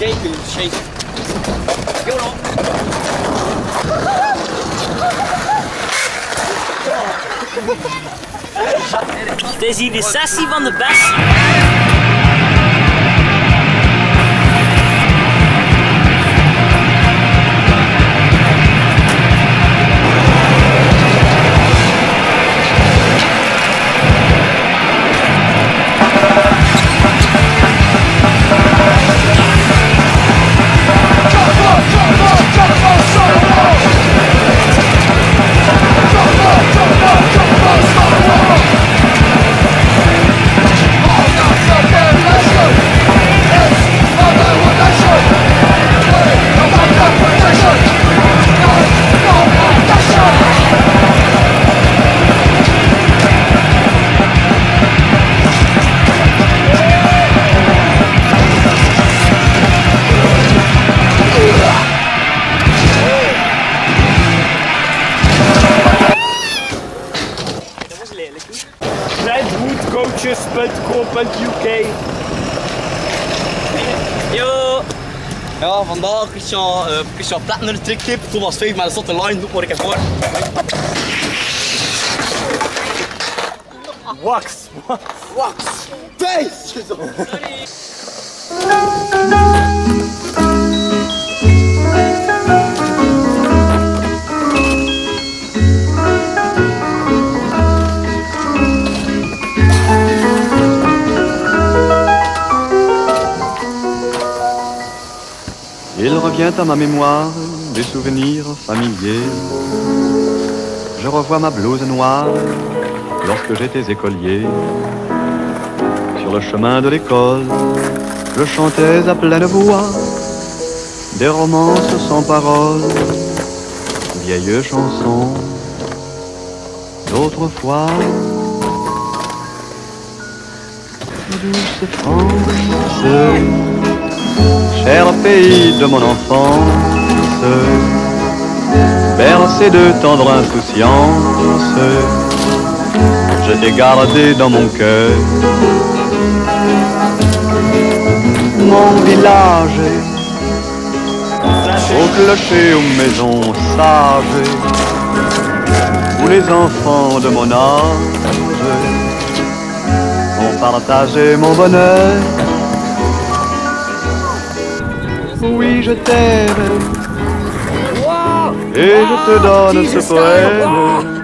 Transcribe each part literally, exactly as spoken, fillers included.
Shake, shake. YOLO. Het is hier de sessie van de beste. coaches punt co punt U K. Yo! Ja, vandaag Christian, uh, Christian Plattner tricktip, Thomas vijf met een zotte line, doe maar ik heb voor. Wax! Wax! Face! Il revient à ma mémoire des souvenirs familiers. Je revois ma blouse noire lorsque j'étais écolier. Sur le chemin de l'école, je chantais à pleine voix des romances sans paroles, vieilles chansons d'autrefois. Douce France, cher pays de mon enfance, bercé de tendre insouciance, je t'ai gardé dans mon cœur. Mon village, au clocher, aux maisons sages, où les enfants de mon âge ont partagé mon bonheur. Oui, je t'aime, et je te donne ce poème.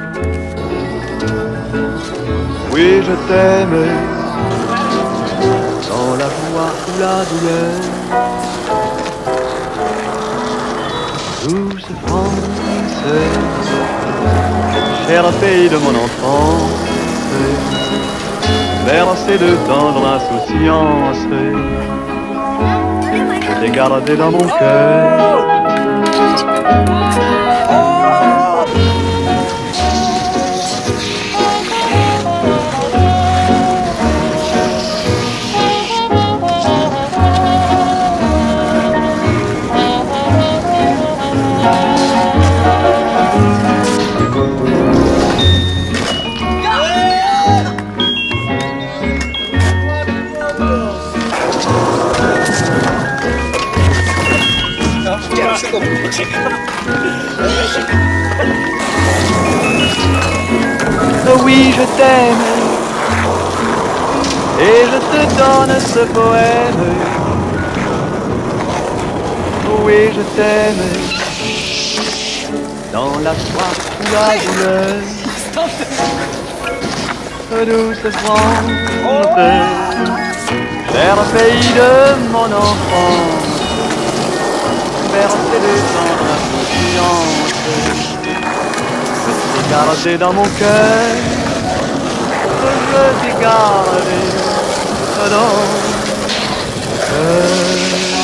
Oui, je t'aime, dans la joie ou la douleur. Douce France, cher pays de mon enfance, bercé de tendre insouciance, je t'ai gardé dans mon cœur. Oui, je t'aime, et je te donne ce poème. Oui, je t'aime, dans la joie ou la douleur. Douce France, cher pays de mon enfance, bercé de tendre insouciance, je t'ai gardé dans mon cœur, je t'ai gardé dans mon cœur.